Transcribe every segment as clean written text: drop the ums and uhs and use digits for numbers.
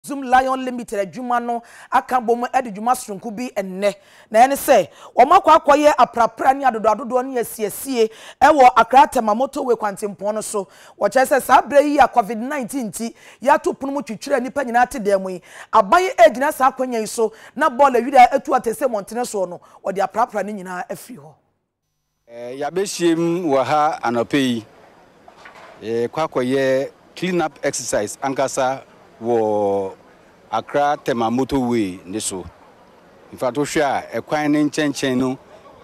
Zoom Lion Limited adwuma no aka bom adwuma sonko bi enne na ene se o makwa akoye aprapra ni adodo ne asiesie ewo Accra Temamoto we kwantempo no so wo chese sa bra yi a COVID-19 ti ya to punu mu twitwira nipa nyina ate dem yi aban agina sa akwanya yi so na ball awida atu atese montene so no wo de aprapra ni nyina afiri ho ya behiem wo ha anope yi kwakoye clean up exercise ankasa wo Accra Temamoto way niso in fact o hwa ekwan ne nchen no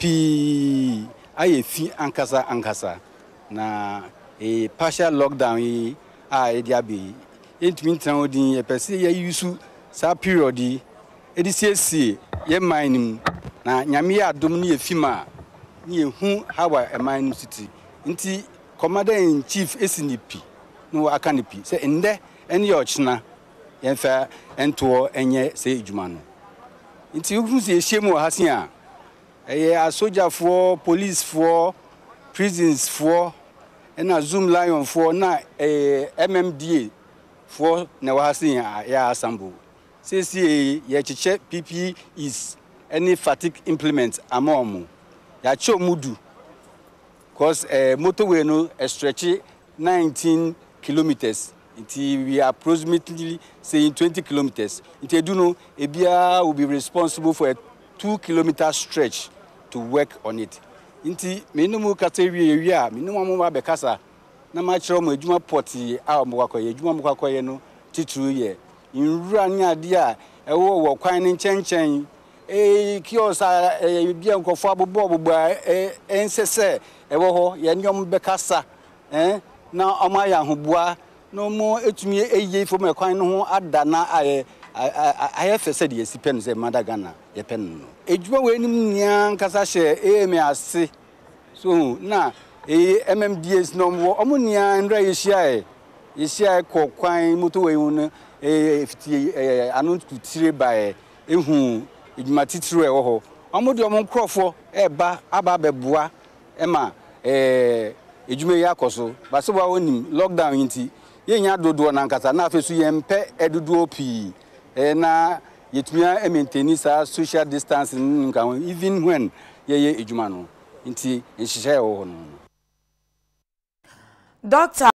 pi aye fi ankasa na partial lockdown yi a dia be entimi tran odin e pese ya yusu sa period yi edisiesie ye minim na nyame ya adom ne efima ne ehu hawa e minim city nti commander in chief esinipi no akanipi se ende ene yochna yenfa ento enye se edwuma no nti uhu se ehiem wo hasen a a soldier for police for prisons for na Zoom Lion for na MMDA for na wo hasen ya assemble se ye chiche PP is any fatigue implement amom ya chomudu cause motorway no stretch 19 kilometers. We are approximately saying 20 kilometers. Inteduno Ebia will be responsible for a 2-kilometer stretch to work on it. Inti minimum category area, minimum bekasa. Na machro mo ejuma poti a mo kwakoye ejuma mo kwakoye no titru ye. Inwura nya dia ewo wo kwan ne nchenchen kiosa bia nkofo abobo ensese ewo ho ye nyom bekasa na omaya hoboa no mo etumi eye fo me kwan no ho ada na aye fese de yesi pen ze madagana ye pen no ejuma we nim nia nkasa hye eme ase so na MMDS no wo omo nia ndra yehia ko kwan moto we no fiti anu kutire ba ehu ejuma titiro e wo ho omo de omo nkrofo eba aba beboa ema ejuma ya koso ba so ba onim lockdown yinti yenya dodo na nkasa na afesu yempe edudo pi na yetumia maintain sa social distancing even when ye ejuma no nti nhihye wo no Doctor